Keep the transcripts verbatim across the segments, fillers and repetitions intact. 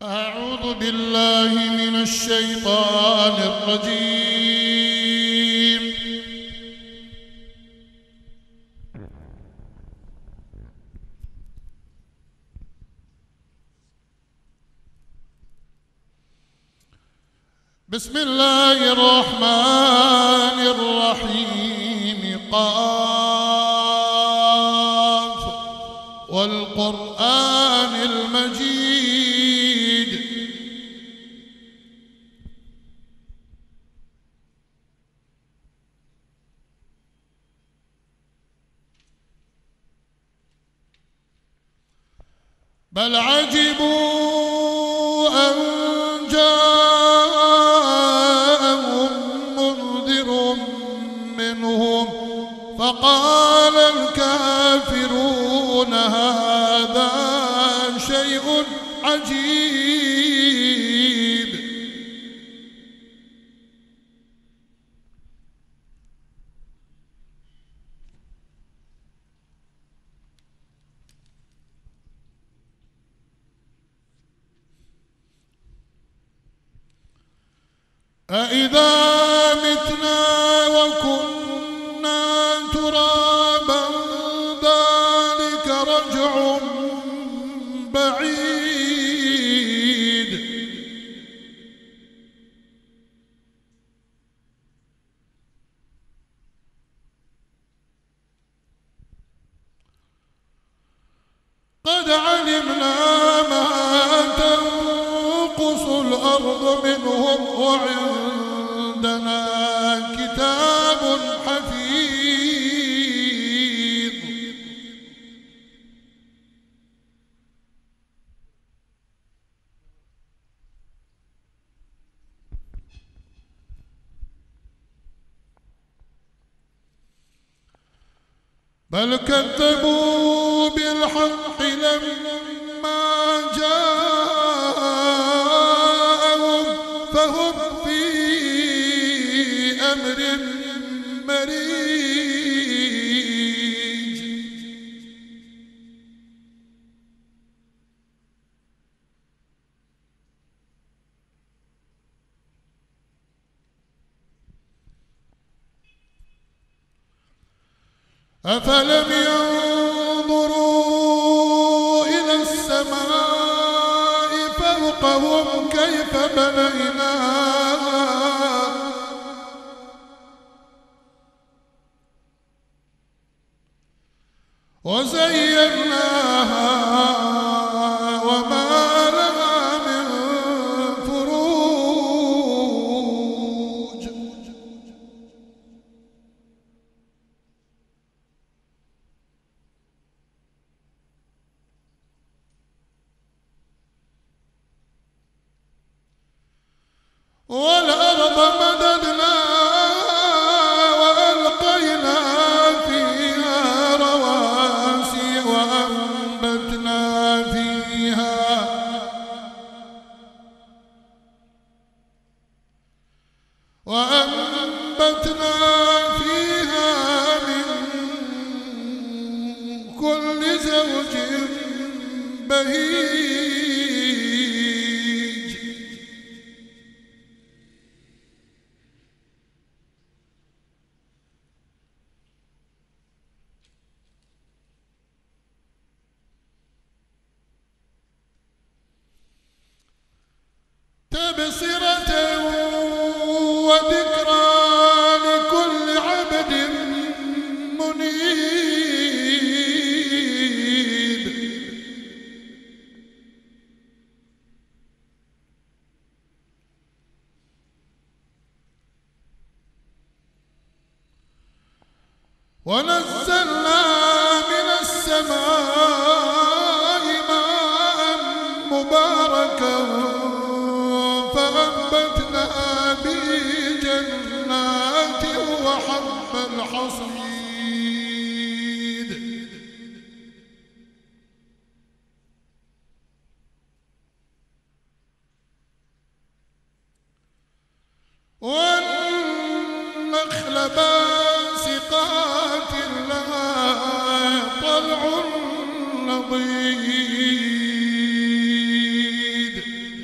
أعوذ بالله من الشيطان الرجيم. بسم الله الرحمن الرحيم. قاف والقرآن المجيد. بل عجبوا أن جاءهم منذر منهم فقال الكافرون هذا شيء عجيب. أإذا متنا وكنا ترابا ذلك رجع بعيد. قد علمنا ما تنقص الأرض منهم وعندنا كتاب حفيظ. بل كذبوا بالحق لما جاءهم فهم في أمر مريج. أفلم ينظروا إلى السماء فوقهم كيف بنيناها وزيناها وما لها من فروج. والأرض مددناها وألقينا فيها رواسي وأنبتنا فيها وأنبتنا فيها من كل زوج بهيج. تبصرة وذكرى لكل عبد منيب. ونزلنا من السماء ماء مباركا فأنبتنا به جنات وحب الحصيد. والنخل باسقات لها طلع نضيد.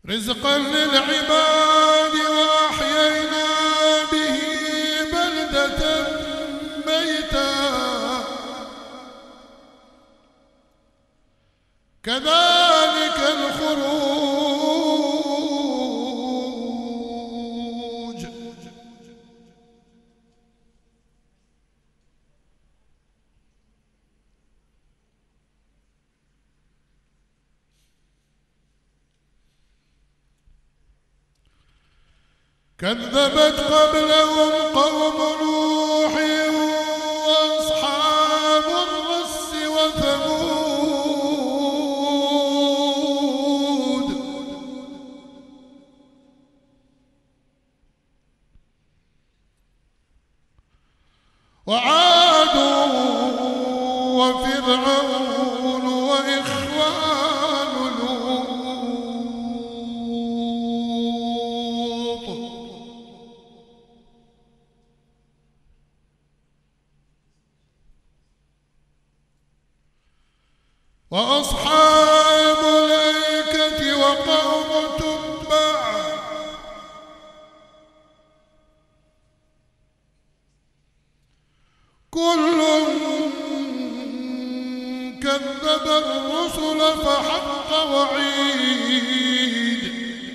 رزقا للعباد وأحيينا به بلدة ميتا كذلك الخروج. كذبت قبلهم قوم نوح وأصحاب الرس وثمود وعاد وفرعون وإخوان لوط وأصحاب الأيكة وقوم تبع كل كذب الرسل فحق وعيد.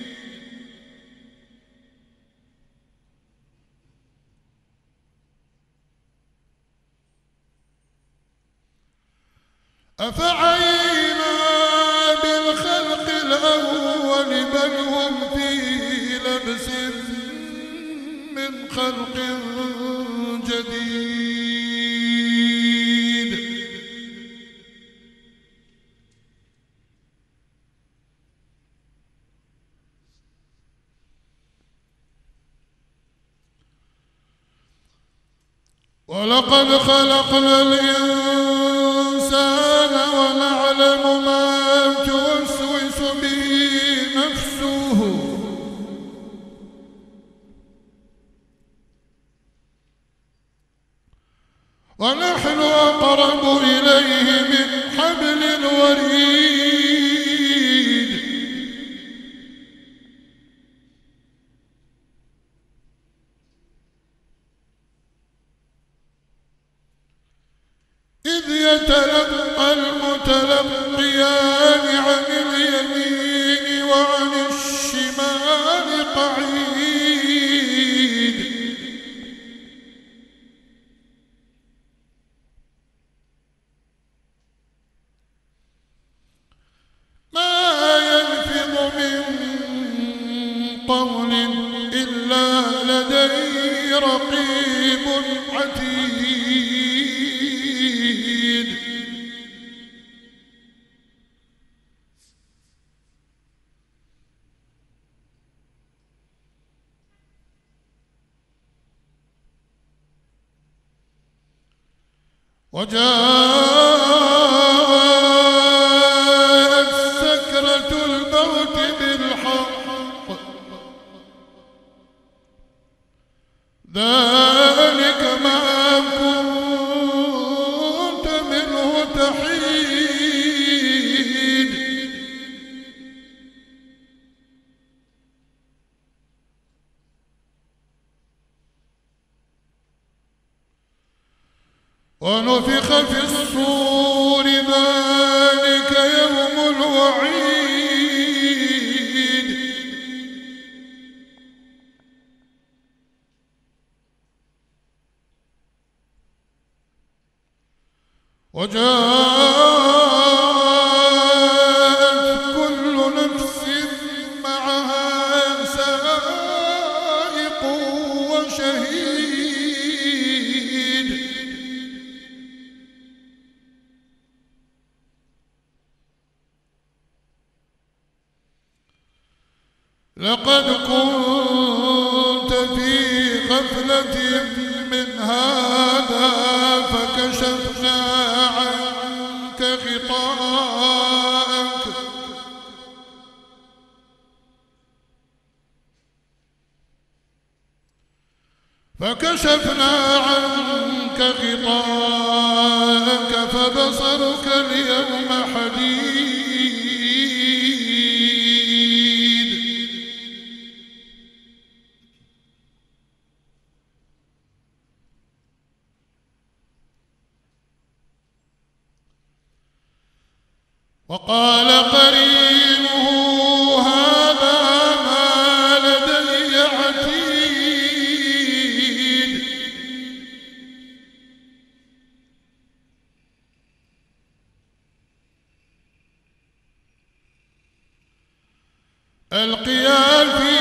أفعينا بالخلق الأول بل هم في لبس من خلق جديد. ولقد خلقنا الإنسان ونعلم ما توسوس به نفسه ونحن أقرب إليه من حبل الوريد. إذ يتلقى المتلقيان عن اليمين وعن الشمال قعيد. ما يلفظ من قول إلا لديه رقيب عتيد. وجاءت سكرة الموت بالحق ذلك ما كنت منه تحيد. ونفخ في الصور ذلك يوم الوعيد. وجاءت كل نفس معها سائق وشهيد. لقد كنت في غفلة من هذا فكشفنا عنك غطاءك فكشفنا عنك غطاءك فبصرك اليوم حديد. وقال قرينه هذا ما لدي عتيد ألقيا في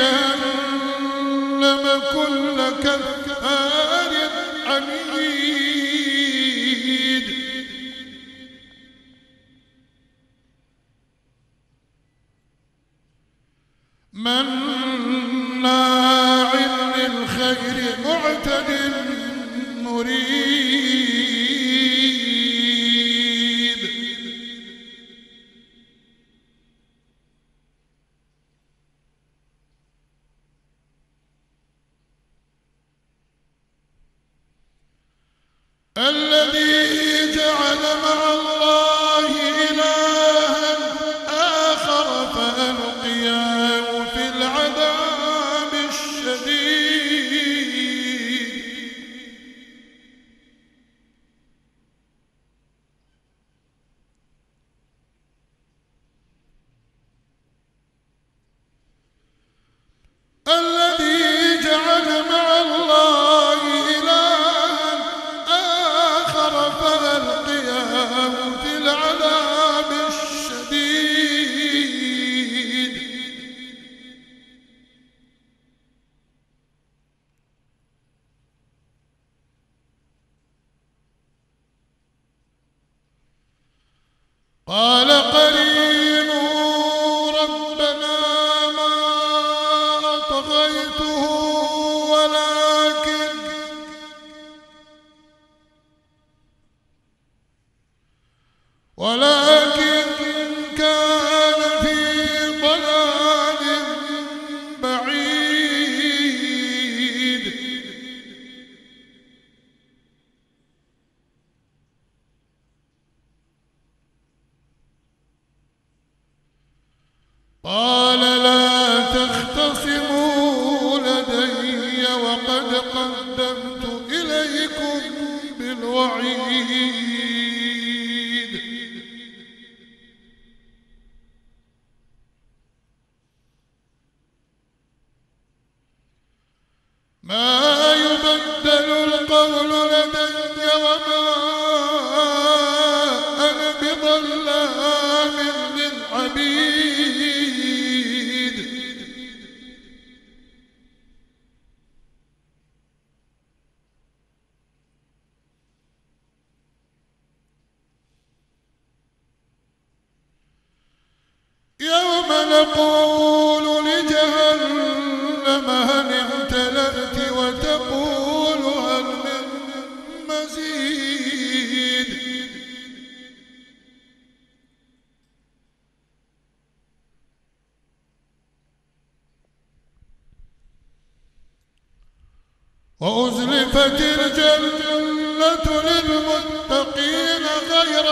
جهنم كل كفار عنيد مناع للخير معتد مريب الذي جعل مع الله إلها آخر فألقياه في العذاب الشديد الذي جعل مع الله إلها آخر فألقياه في العذاب الشديد قال قرينه ربنا ما أطغيته ولكن ولكن كان في ضلال بعيد قال لا تختصموا لدي وقد قدمت إليكم بالوعيد ما يبدل القول لدي وما أنا بظلام للعبيد يوم نقول لجهنم هل امتلأت وتقول هل من مزيد وأزلفت الجنة للمتقين غير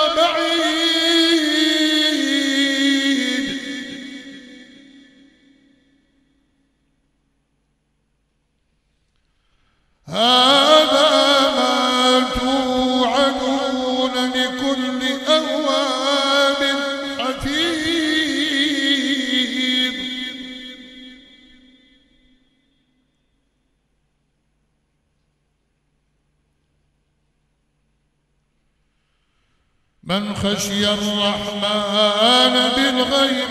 بعيد هذا ما توعدون لكل أواب حفيظ من خشي الرحمن بالغيب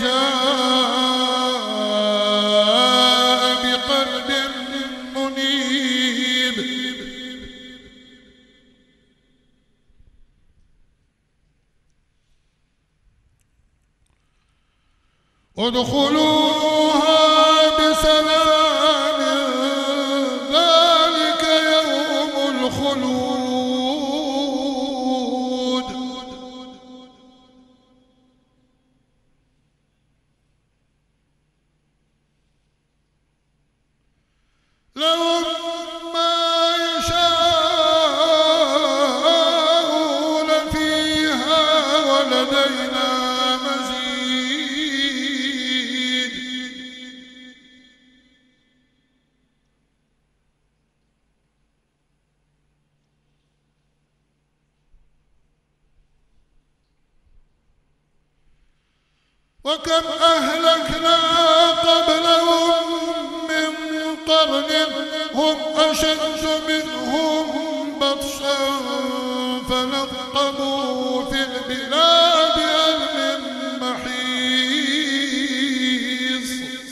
وجاء بقلب منيب ادخلوها بسلام ذلك يوم الخلود لهم ما يشاءون فيها ولدينا مزيد وكم أهلكنا قبلهم من قرن هم أشد منهم بطشا فنقبوا في البلاد هل من محيص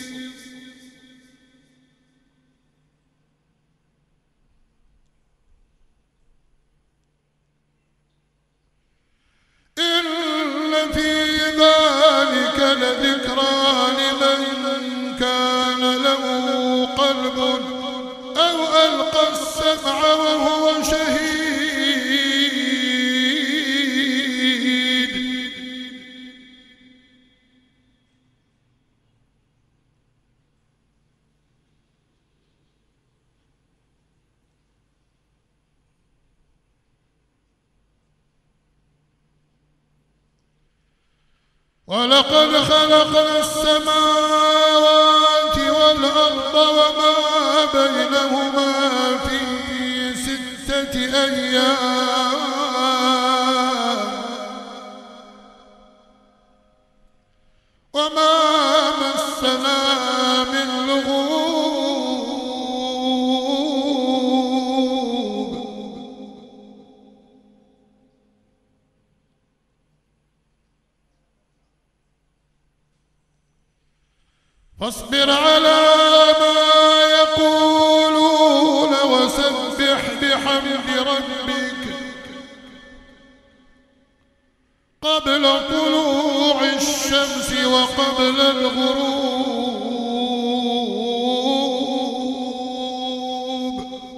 إن في ذلك لذكرى لمن كان له قلب أو ألقى السمع وهو شهيد ولقد خلقنا السماوات والأرض وما بينهما في ستة أيام وما مسنا من لغوب فاصبر على ما يقولون وسبح بحمد ربك قبل طلوع الشمس وقبل الغروب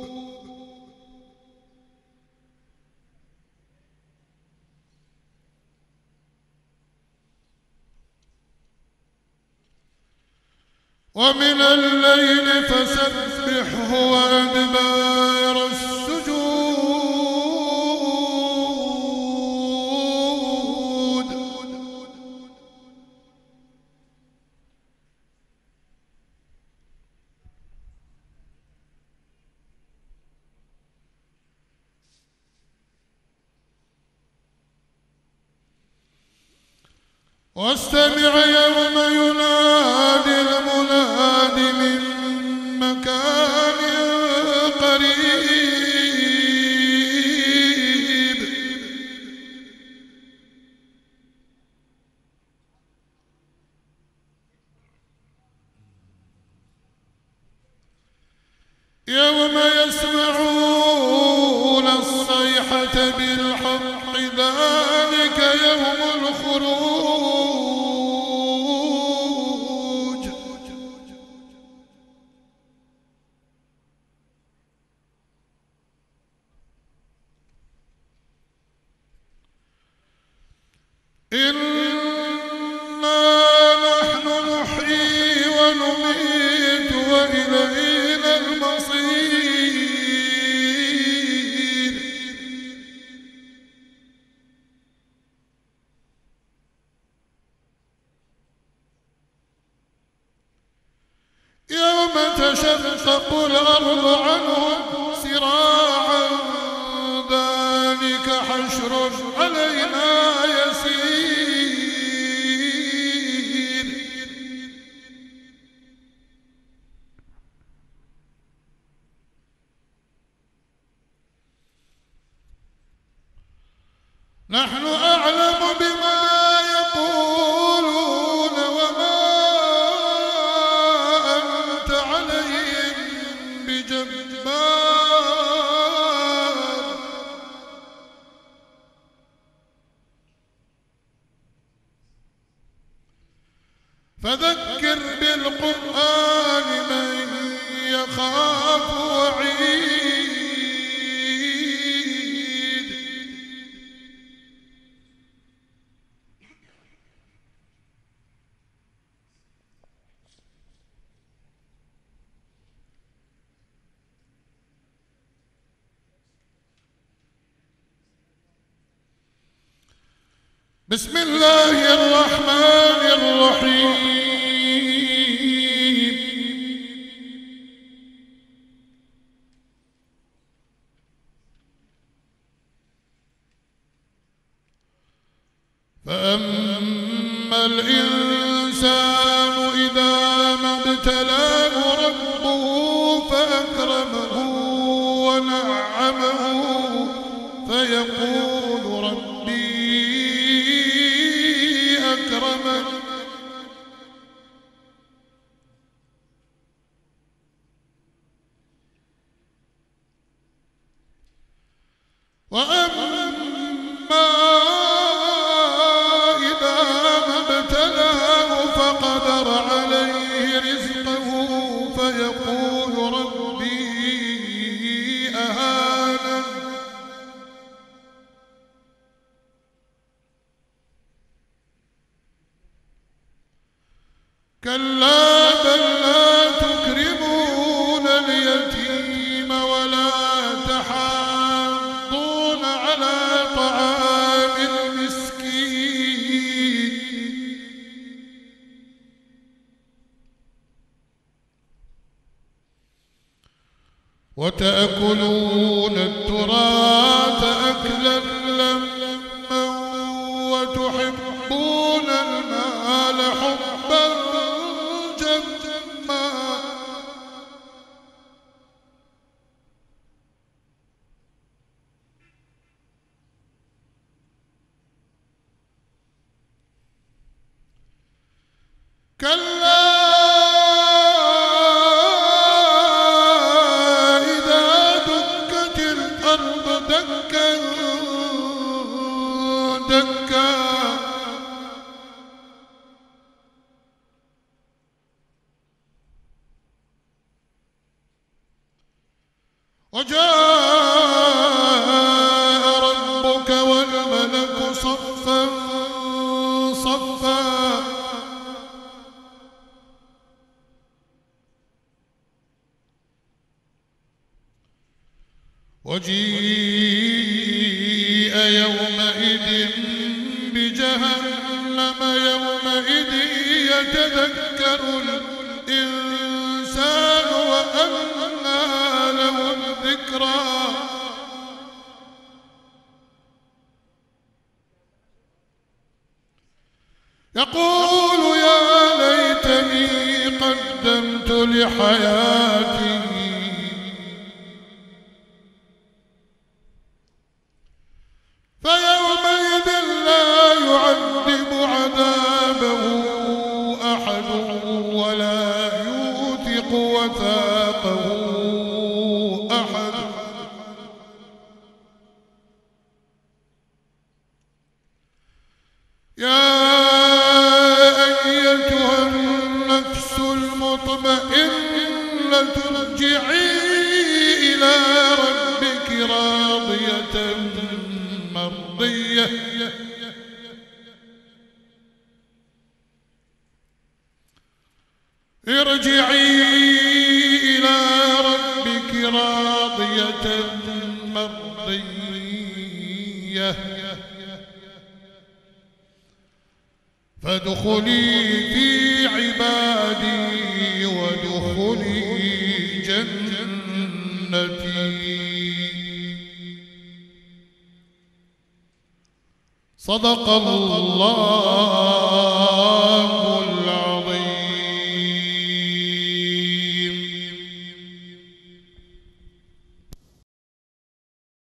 ومن الليل فسبحه وأدبار السجود واستمع يوم ينادي المناد من مكان قريب يوم يسمعون الصيحة بالحق ذلك يوم الخروج إنا نحن نحيي ونميت وإلينا المصير يوم تشقق الأرض عنهم سراعا ذلك حشر علينا يسير نحن أعلم بما يقولون وما أنت عليهم بجبار فذكر بالقرآن من يخاف وعيد بسم الله الرحمن الرحيم فأما الإنسان الإنسان إذا ما ابتلاه ربه فأكرمه ونعمه فيقول ربي أكرمن وأما إذا ما ابتلاه فقدر عليه رزقه فيقول ربي أهانن كلا بل لا تكرمون اليتيم ولا تحاضون على طعام المسكين وتأكلون التراث أكلا لما وتحبون المال حبا جما كلا إذا دكت الأرض دكا دكا وجاء ربك والملك صفا صفا وجيء يومئذ بجهنم يومئذ يتذكر الإنسان وأنى له الذكرى يقول يا ليتني قدمت لحياتي فيومئذ لا يعذب عذابه أحد ولا يوثق وثاقه أحد يا أيتها النفس المطمئنة ارجعي إلى ربك راضية مرضية ارجعي إلى ربك راضية مرضية فادخلي في عبادي وادخلي جنتي. صدق الله